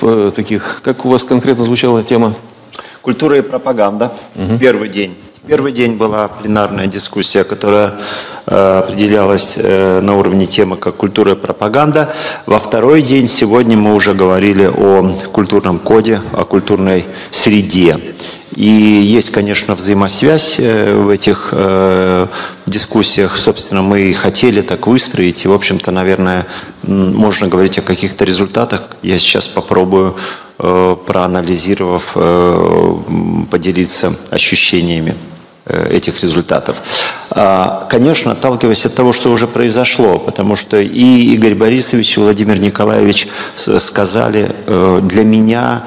таких. Как у вас конкретно звучала тема? Культура и пропаганда. Первый день. Первый день была пленарная дискуссия, которая определялась на уровне темы как культура и пропаганда. Во второй день сегодня мы уже говорили о культурном коде, о культурной среде. И есть, конечно, взаимосвязь в этих дискуссиях. Собственно, мы и хотели так выстроить. И, в общем-то, наверное, можно говорить о каких-то результатах. Я сейчас попробую, проанализировав, поделиться ощущениями этих результатов. Конечно, отталкиваясь от того, что уже произошло, потому что и Игорь Борисович, и Владимир Николаевич сказали, для меня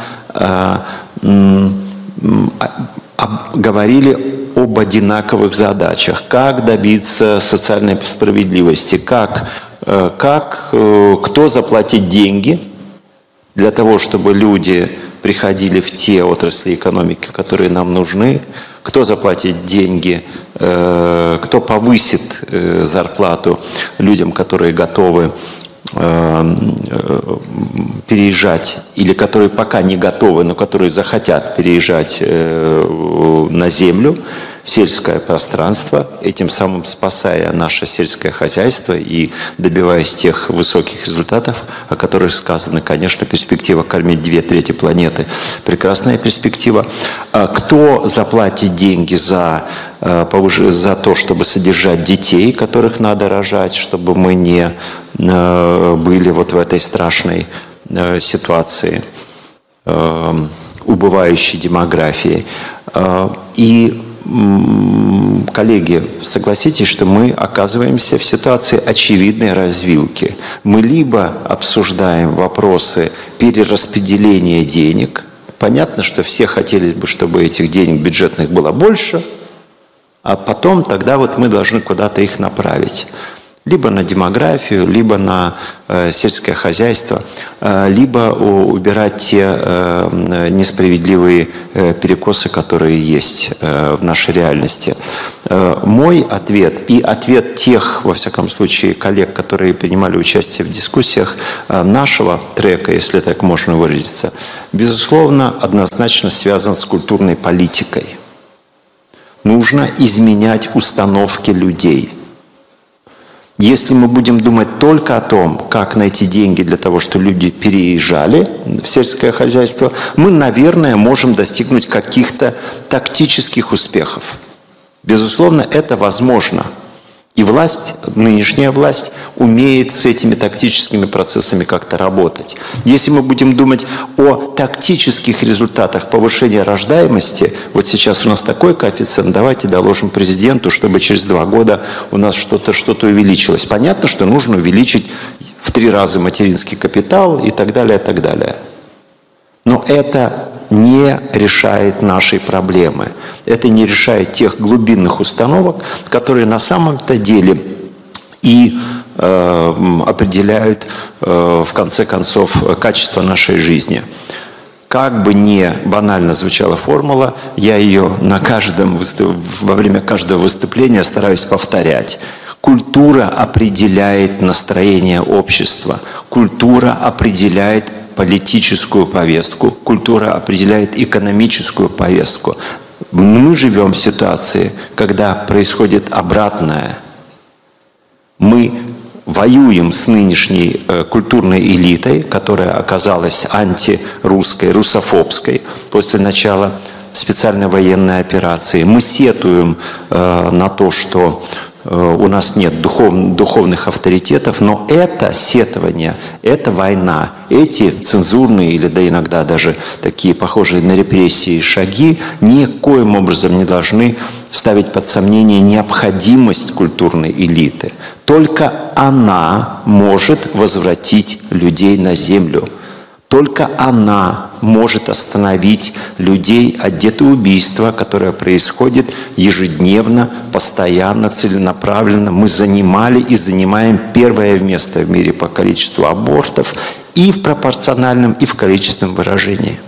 говорили об одинаковых задачах. Как добиться социальной справедливости, кто заплатит деньги для того, чтобы люди приходили в те отрасли экономики, которые нам нужны, кто заплатит деньги, кто повысит зарплату людям, которые готовы переезжать, или которые пока не готовы, но которые захотят переезжать на землю, в сельское пространство, этим самым спасая наше сельское хозяйство и добиваясь тех высоких результатов, о которых сказано. Конечно, перспектива кормить 2/3 планеты – прекрасная перспектива. Кто заплатит деньги за то, чтобы содержать детей, которых надо рожать, чтобы мы не были вот в этой страшной ситуации убывающей демографии. И, коллеги, согласитесь, что мы оказываемся в ситуации очевидной развилки. Мы либо обсуждаем вопросы перераспределения денег. Понятно, что все хотели бы, чтобы этих денег бюджетных было больше, а потом тогда вот мы должны куда-то их направить. Либо на демографию, либо на сельское хозяйство, либо убирать те несправедливые перекосы, которые есть в нашей реальности. Мой ответ и ответ тех, во всяком случае, коллег, которые принимали участие в дискуссиях нашего трека, если так можно выразиться, безусловно, однозначно связан с культурной политикой. Нужно изменять установки людей. Если мы будем думать только о том, как найти деньги для того, чтобы люди переезжали в сельское хозяйство, мы, наверное, можем достигнуть каких-то тактических успехов. Безусловно, это возможно. И власть, нынешняя власть, умеет с этими тактическими процессами как-то работать. Если мы будем думать о тактических результатах повышения рождаемости, вот сейчас у нас такой коэффициент, давайте доложим президенту, чтобы через 2 года у нас что-то увеличилось. Понятно, что нужно увеличить в 3 раза материнский капитал и так далее, и так далее. Но это не решает нашей проблемы. Это не решает тех глубинных установок, которые на самом-то деле и определяют, в конце концов, качество нашей жизни. Как бы не банально звучала формула, я ее во время каждого выступления стараюсь повторять. Культура определяет настроение общества. Культура определяет политическую повестку, культура определяет экономическую повестку. Мы живем в ситуации, когда происходит обратное. Мы воюем с нынешней культурной элитой, которая оказалась антирусской, русофобской после начала специальной военной операции. Мы сетуем на то, что у нас нет духовных авторитетов, но это сетование, это война. Эти цензурные или да иногда даже такие похожие на репрессии шаги никоим образом не должны ставить под сомнение необходимость культурной элиты. Только она может возвратить людей на землю. Только она может остановить людей от детоубийства, которое происходит ежедневно, постоянно, целенаправленно. Мы занимали и занимаем 1 место в мире по количеству абортов и в пропорциональном, и в количественном выражении.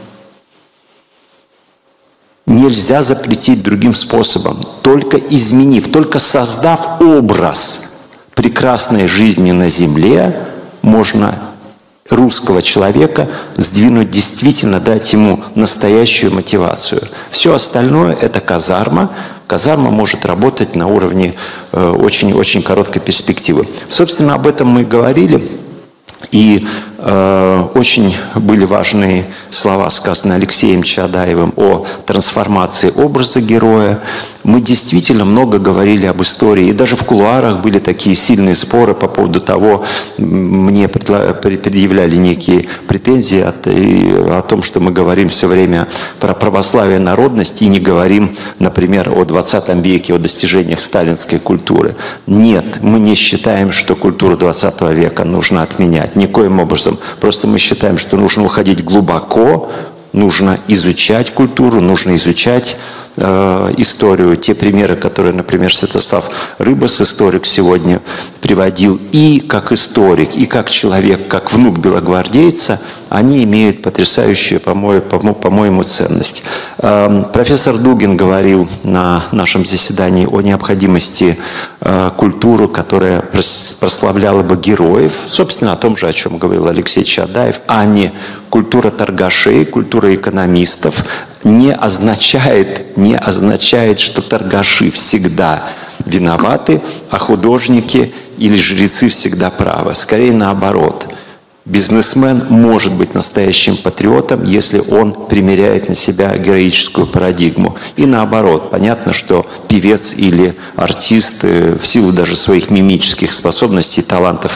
Нельзя запретить другим способом. Только изменив, только создав образ прекрасной жизни на земле, можно русского человека сдвинуть, действительно дать ему настоящую мотивацию. Все остальное – это казарма. Казарма может работать на уровне очень-очень короткой перспективы. Собственно, об этом мы говорили. И очень были важные слова, сказанные Алексеем Чадаевым, о трансформации образа героя. Мы действительно много говорили об истории. И даже в кулуарах были такие сильные споры по поводу того, мне предъявляли некие претензии о том, что мы говорим все время про православие, народность и не говорим, например, о 20 веке, о достижениях сталинской культуры. Нет, мы не считаем, что культуру 20 века нужно отменять. Никоим образом. Просто мы считаем, что нужно уходить глубоко, нужно изучать культуру, нужно изучать историю. Те примеры, которые, например, Святослав Рыбас, историк, сегодня приводил, и как историк, и как человек, как внук белогвардейца, они имеют потрясающую, по-моему, ценность. Профессор Дугин говорил на нашем заседании о необходимости культуры, которая прославляла бы героев, собственно, о том же, о чем говорил Алексей Чадаев, а не культура торгашей, культура экономистов. Не означает, что торгаши всегда виноваты, а художники или жрецы всегда правы. Скорее наоборот. Бизнесмен может быть настоящим патриотом, если он примеряет на себя героическую парадигму. И наоборот, понятно, что певец или артист в силу даже своих мимических способностей, талантов,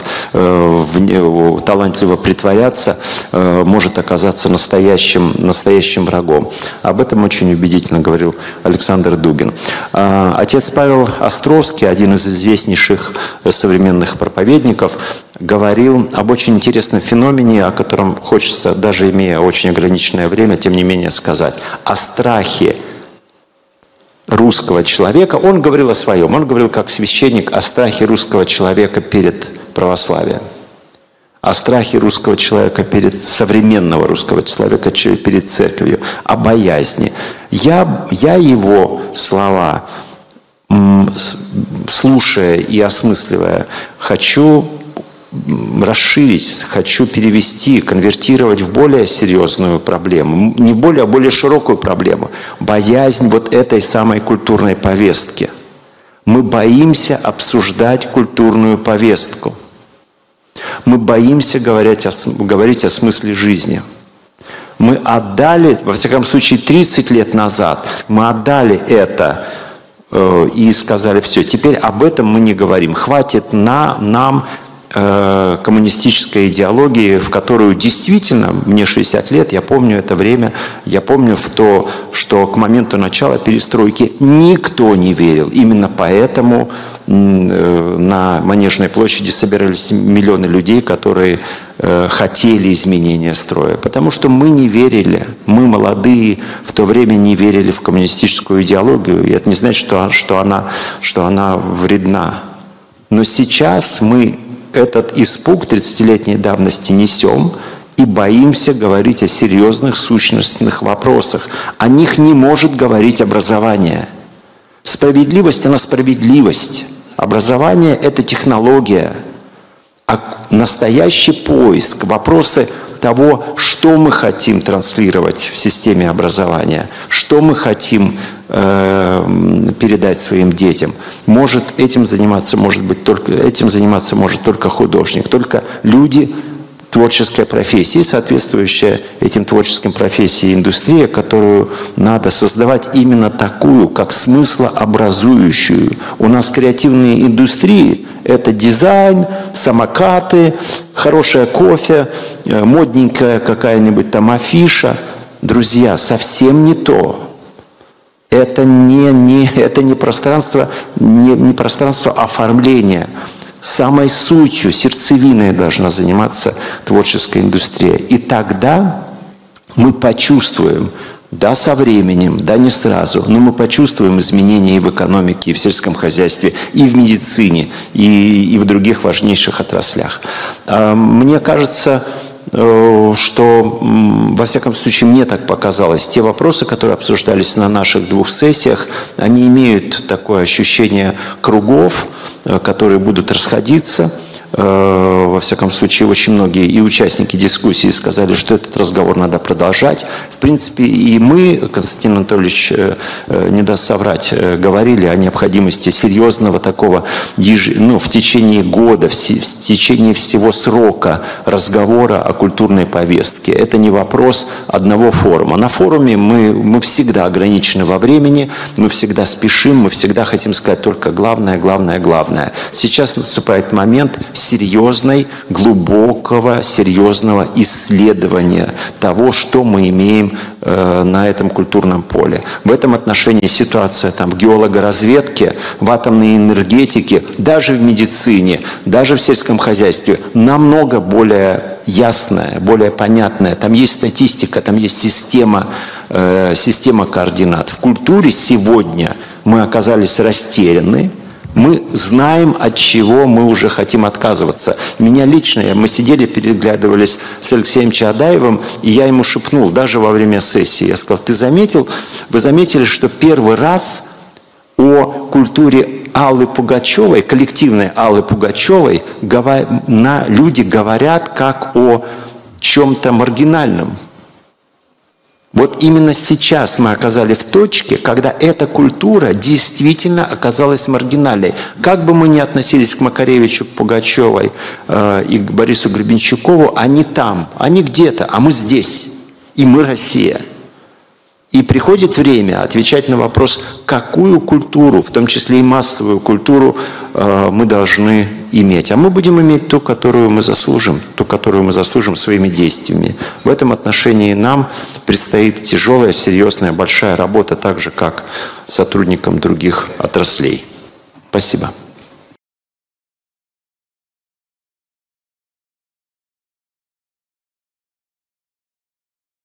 талантливо притворяться, может оказаться настоящим врагом. Об этом очень убедительно говорил Александр Дугин. Отец Павел Островский, один из известнейших современных проповедников, говорил об очень интересном феномене, о котором хочется, даже имея очень ограниченное время, тем не менее сказать. О страхе русского человека. Он говорил о своем. Он говорил как священник о страхе русского человека перед православием. О страхе русского человека перед современного русского человека перед церковью. О боязни. Я его слова, слушая и осмысливая, хочу расширить, хочу перевести, конвертировать в более серьезную проблему. Не более, а более широкую проблему. Боязнь вот этой самой культурной повестки. Мы боимся обсуждать культурную повестку. Мы боимся говорить о смысле жизни. Мы отдали, во всяком случае, 30 лет назад, мы отдали это и сказали, все, теперь об этом мы не говорим. Хватит нам коммунистической идеологии, в которую действительно, мне 60 лет, я помню это время, я помню что к моменту начала перестройки никто не верил. Именно поэтому на Манежной площади собирались миллионы людей, которые хотели изменения строя. Потому что мы не верили, мы молодые в то время не верили в коммунистическую идеологию. И это не значит, что она вредна. Но сейчас мы этот испуг 30-летней давности несем и боимся говорить о серьезных сущностных вопросах. О них не может говорить образование. Справедливость, она справедливость. Образование – это технология. А настоящий поиск, вопросы того, что мы хотим транслировать в системе образования, что мы хотим передать своим детям. Этим заниматься может только художник, только люди творческой профессии, соответствующая этим творческим профессиям индустрия, которую надо создавать именно такую, как смыслообразующую. У нас креативные индустрии – это дизайн, самокаты, хорошее кофе, модненькая какая-нибудь там афиша. Друзья, совсем не то. Это не пространство оформления. Самой сутью, сердцевиной должна заниматься творческая индустрия. И тогда мы почувствуем, да, со временем, да, не сразу, но мы почувствуем изменения и в экономике, и в сельском хозяйстве, и в медицине, и в других важнейших отраслях. Мне кажется, что, во всяком случае, мне так показалось, те вопросы, которые обсуждались на наших двух сессиях, они имеют такое ощущение кругов, которые будут расходиться. во всяком случае, очень многие и участники дискуссии сказали, что этот разговор надо продолжать. В принципе, и мы, Константин Анатольевич не даст соврать, говорили о необходимости серьезного такого, в течение года, в течение всего срока разговора о культурной повестке. Это не вопрос одного форума. На форуме мы всегда ограничены во времени, мы всегда спешим, мы всегда хотим сказать только главное, главное, главное. Сейчас наступает момент серьезной, глубокого, серьезного исследования того, что мы имеем на этом культурном поле. В этом отношении ситуация в геологоразведке, в атомной энергетике, даже в медицине, даже в сельском хозяйстве намного более ясная, более понятная. Там есть статистика, там есть система координат. В культуре сегодня мы оказались растеряны. Мы знаем, от чего мы уже хотим отказываться. Меня лично, мы сидели, переглядывались с Алексеем Чадаевым, и я ему шепнул, даже во время сессии, я сказал, вы заметили, что первый раз о культуре Аллы Пугачевой, коллективной Аллы Пугачевой, люди говорят как о чем-то маргинальном. Вот именно сейчас мы оказались в точке, когда эта культура действительно оказалась маргинальной. Как бы мы ни относились к Макаревичу, к Пугачевой и к Борису Гребенщикову, они там, они где-то, а мы здесь. И мы Россия. И приходит время отвечать на вопрос, какую культуру, в том числе и массовую культуру, мы должны иметь. А мы будем иметь ту, которую мы заслужим, своими действиями. В этом отношении нам предстоит тяжелая, серьезная, большая работа, так же, как сотрудникам других отраслей. Спасибо.